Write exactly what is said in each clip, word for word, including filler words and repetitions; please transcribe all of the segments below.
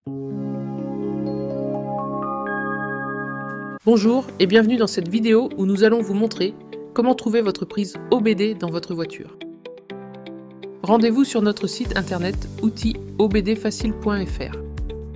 Bonjour et bienvenue dans cette vidéo où nous allons vous montrer comment trouver votre prise O B D dans votre voiture. Rendez-vous sur notre site internet outils o b d facile point f r.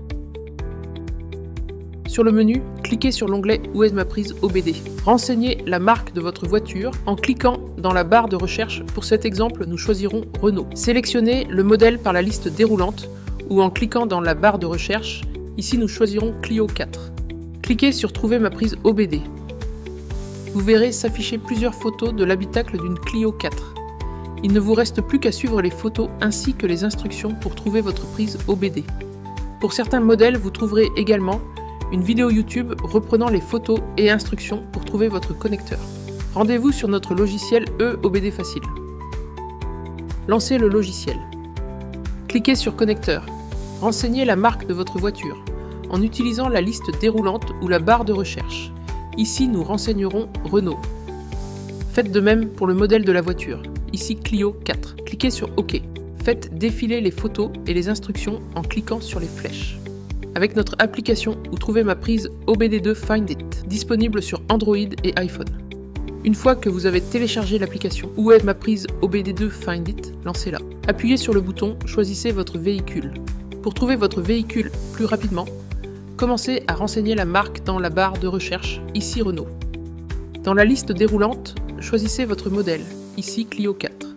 Sur le menu, cliquez sur l'onglet Où est ma prise O B D. Renseignez la marque de votre voiture en cliquant dans la barre de recherche. Pour cet exemple, nous choisirons Renault. Sélectionnez le modèle par la liste déroulante ou en cliquant dans la barre de recherche. Ici, nous choisirons Clio quatre. Cliquez sur Trouver ma prise O B D. Vous verrez s'afficher plusieurs photos de l'habitacle d'une Clio quatre. Il ne vous reste plus qu'à suivre les photos ainsi que les instructions pour trouver votre prise O B D. Pour certains modèles, vous trouverez également une vidéo YouTube reprenant les photos et instructions pour trouver votre connecteur. Rendez-vous sur notre logiciel E O B D Facile. Lancez le logiciel. Cliquez sur Connecteur. Renseignez la marque de votre voiture en utilisant la liste déroulante ou la barre de recherche. Ici, nous renseignerons Renault. Faites de même pour le modèle de la voiture, ici Clio quatre. Cliquez sur OK. Faites défiler les photos et les instructions en cliquant sur les flèches. Avec notre application Où trouver ma prise O B D deux Find It, disponible sur Android et iPhone. Une fois que vous avez téléchargé l'application Où est ma prise O B D deux Find It, lancez-la. Appuyez sur le bouton Choisissez votre véhicule. Pour trouver votre véhicule plus rapidement, commencez à renseigner la marque dans la barre de recherche, ici Renault. Dans la liste déroulante, choisissez votre modèle, ici Clio quatre.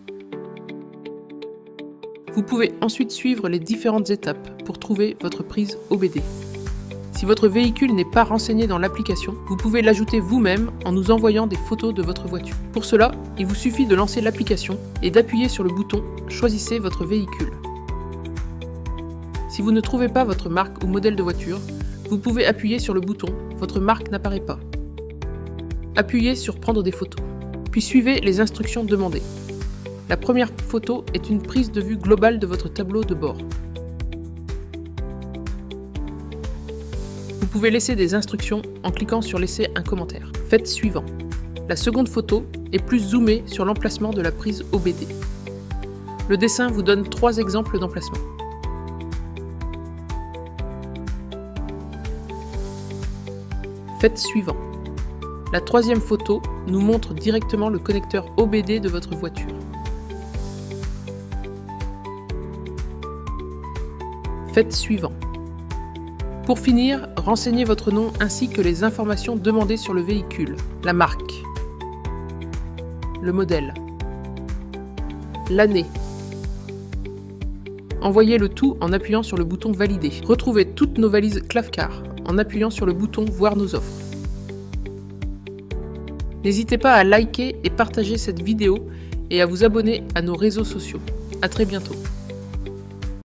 Vous pouvez ensuite suivre les différentes étapes pour trouver votre prise O B D. Si votre véhicule n'est pas renseigné dans l'application, vous pouvez l'ajouter vous-même en nous envoyant des photos de votre voiture. Pour cela, il vous suffit de lancer l'application et d'appuyer sur le bouton « Choisissez votre véhicule ». Si vous ne trouvez pas votre marque ou modèle de voiture, vous pouvez appuyer sur le bouton « Votre marque n'apparaît pas ». Appuyez sur « Prendre des photos », puis suivez les instructions demandées. La première photo est une prise de vue globale de votre tableau de bord. Vous pouvez laisser des instructions en cliquant sur « Laisser un commentaire ». Faites suivant. La seconde photo est plus zoomée sur l'emplacement de la prise O B D. Le dessin vous donne trois exemples d'emplacement. Faites suivant. La troisième photo nous montre directement le connecteur O B D de votre voiture. Faites suivant. Pour finir, renseignez votre nom ainsi que les informations demandées sur le véhicule, la marque, le modèle, l'année. Envoyez le tout en appuyant sur le bouton Valider. Retrouvez toutes nos valises Clavcar en appuyant sur le bouton Voir nos offres. N'hésitez pas à liker et partager cette vidéo et à vous abonner à nos réseaux sociaux. À très bientôt.